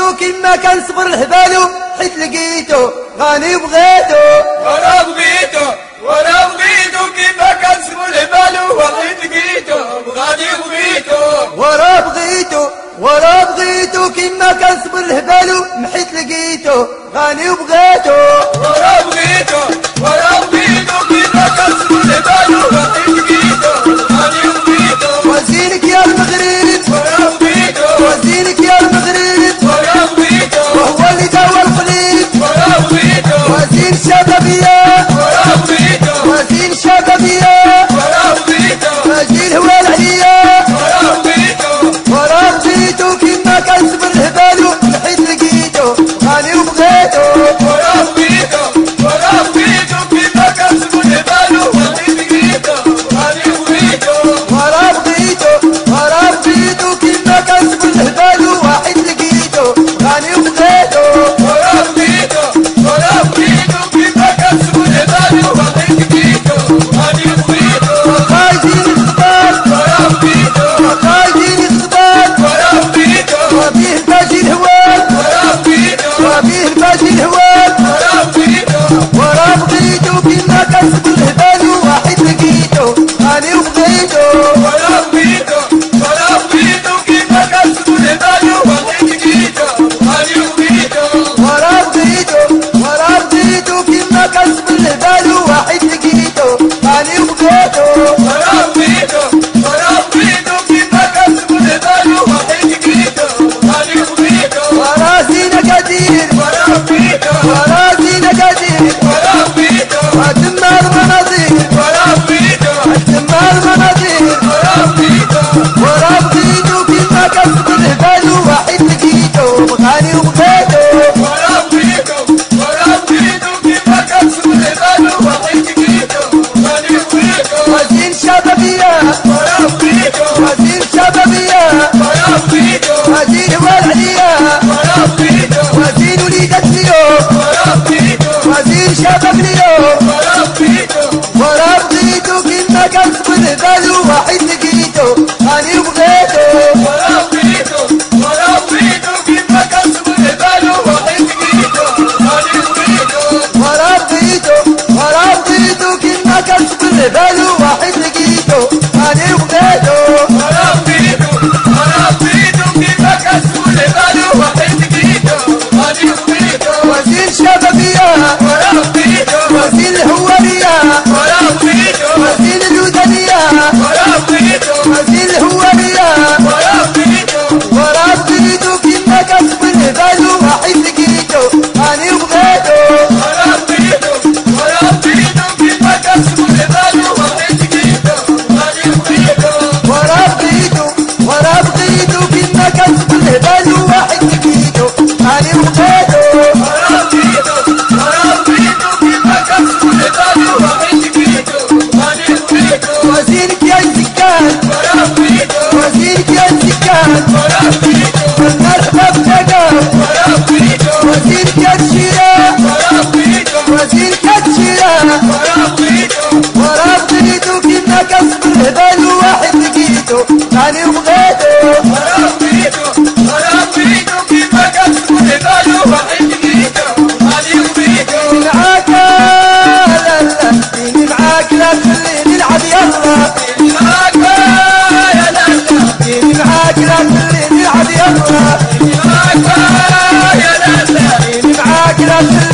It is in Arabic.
بغيتو كيما كان صبر الهبالو حيت لقيتو غاني بغيتو وانا بغيتو كيما كان صبر الهبالو وحيت لقيتو غاني بغيتو ورا بغيتو كيما كان صبر الهبالو محيت لقيتو غاني بغيتو ورا بغيتو كيما كان صبر الهبالو وحيت لقيتو غاني بغيتو وزينك يا المغرب وزينك يا المغرب وهو اللي داوى القليب وزين الشبابية وزين الشبابية وزين هو العليا ورا بغيتو كيما كان صبر الهبالو حيت لقيتو غاني وبغيتو ورا بغيتو كيما كان صبر الهبالو وحيت لقيتو غاني بغيتو ورا بغيتو كيما كان صبر الهبالو وحيت لقيتو غاني وبغيتو ورا بغيتو كيما كان صبر الهبالو وحيت لقيتو غاني بغيتو وقايدين الخبار وقايدين الخبار وفيه باجي الهوال وفيه باجي الهوال ورا بغيتو كيما كان صبر الهبالو وحيت لقيتو غاني وبغيتو ورا بغيتو كيما كان صبر الهبالو وحيت لقيتو غاني بغيتو ورا بغيتو كيما كان صبر الهبالو وحيت لقيتو غاني وبغيتو ورا بغيتو كيما كان صبر الهبالو وحيت لقيتو غاني بغيتو ورا زينة قدير ورا زينة قدير وتم المناظير وتم المناظير ورا بغيتو كيما كان صبر الهبالو وحيت لقيتو غاني وبغيتو ورا بغيتو كيما كان صبر الهبالو وحيت لقيتو غاني بغيتو وزين شبابية وزين شبابية وزين هو العليا وزين وليدة اليوم وزين شباب اليوم ورا بغيتو كيما كان صبر الهبالو وحيت لقيتو غاني وبغيتو ورا بغيتو كيما كان صبر الهبالو وحيت لقيتو غاني بغيتو ورا بغيتو كيما كان صبر الهبالو وحيت لقيتو غاني وبغيتو ورا بغيتو كيما كان صبر الهبالو وحيت لقيتو غاني بغيتو وزين شبابية وزين الهوارية وزين الودانية وزين الهوارية ورا بغيتو كيما كان صبر الهبالو وحيت لقيتو غاني وبغيتو ورا بغيتو كيما كان صبر الهبالو وحيت لقيتو غاني بغيتو ورا بغيتو كيما كان صبر الهبالو وحيت لقيتو غاني وبغيتو ورا بغيتو كيما كان صبر الهبالو وحيت لقيتو غاني بغيتو وزينك يا السكان وزينك يا السكان والمرحبا بتقام وزينك يا الشراء وزينك يا الشراء ورا بغيتو كيما كان صبر الهبالو وحيت لقيتو غاني وبغيتو ورا بغيتو كيما كان صبر الهبالو وحيت لقيتو غاني بغيتو معاك لا ديني معاك لا تخليني نلعب يلا معاك يا لالا ديني معاك لا تخليني نلعب يلا معاك يا لالا ديني معاك لا تخليني